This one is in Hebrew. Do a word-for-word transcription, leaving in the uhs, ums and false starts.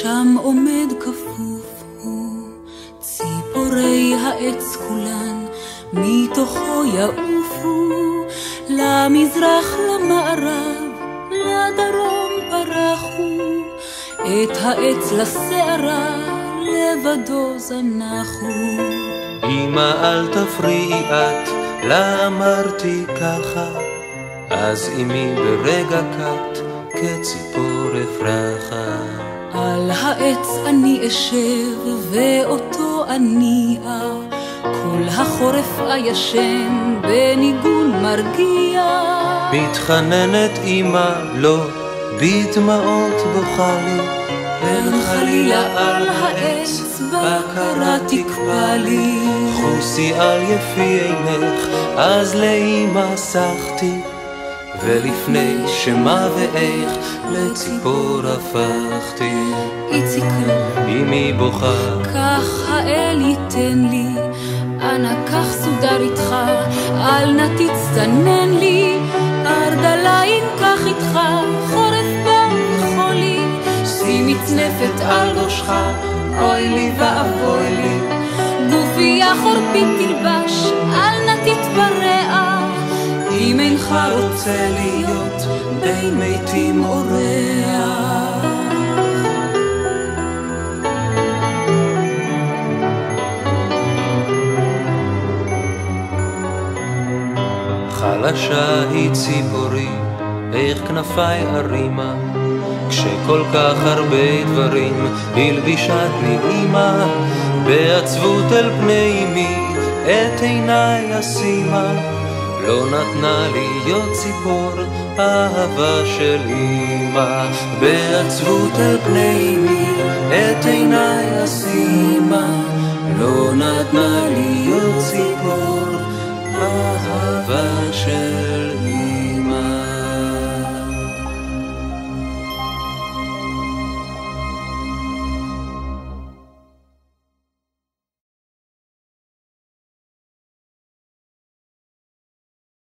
שם עומד כפוף הוא, ציפורי העץ כולן מתוכו יעופו, למזרח למערב לדרום פרחו, את העץ לשערה לבדו זנחו. אמא אל תפריעי את, לאמרתי ככה, אז אמי ברגע קט כציפור אפרחה. על העץ אני אשב ואותו אניע, כל החורף הישן בניגון מרגיע. מתחננת אמא לא בדמעות בוכה לי, פן חלילה על העץ בקרה תקפא לי. חוסי על יפי עינך אז לאמא סחתי, ולפני שמה ואיך לציפור הפכתי. איציק אמי בוכה, כך האל ייתן לי, אנא קח סודר איתך, אל נא תצטנן לי, ארדליים קח איתך, חורף בא וחולי, שים מצנפת על ראשך, אוי לי ואבוי לי, גופיה חורפית תלבש, אל נא תתפרע, אם אינך רוצה להיות בין מתים אורח. חלשה היא ציפורי, איך כנפיי הרימה, כשכל כך הרבה דברים הלבישתני אמא, בעצבות אל פני אמי את עיניי אשימה, לא נתנה להיות ציפור אהבה של אמא, בעצבות אל פני אמי את עיניי אשימה, לא נתנה להיות ציפור אהבה של